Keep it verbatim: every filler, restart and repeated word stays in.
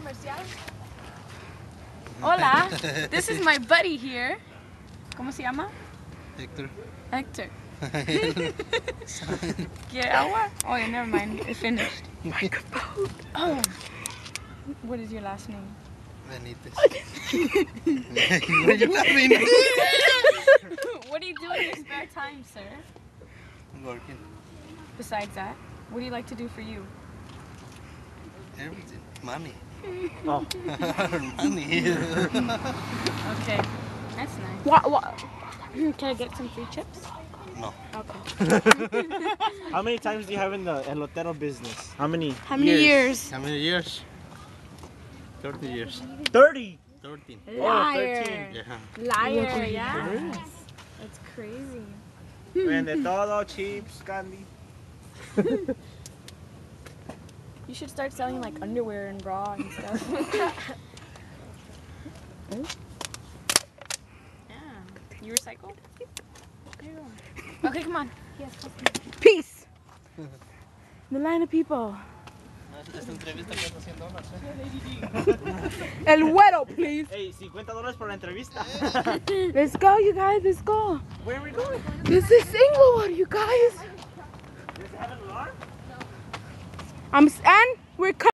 comercial. Hola, this is my buddy here. ¿Cómo se llama? Hector. Hector. ¿Quiere agua? Oh, yeah, never mind. It finished. Microphone. Oh. What is your last name? Benitez. What are you laughing? What do you do in your spare time, sir? Working. Besides that, what do you like to do for you? Everything. Money. Oh. Money. Okay, that's nice. What? What? Can I get some free chips? No. Okay. How many times do you have in the elotero business? How many? How many years? How many years? Thirty years. thirty. Thirteen. Liar. thirteen. Yeah. Liar, yes. That's crazy. Vende todo, chips, candy. You should start selling like underwear and bra and stuff. Yeah. You recycle? There you go. Okay, come on. Yes, peace. The line of people. Esta entrevista cuesta cien dólares. El güero, please. Hey, cincuenta dólares por la entrevista. Let's go, you guys. Let's go. Where are we going? This is Inglewood, you guys. Does it have an alarm? I'm and we're.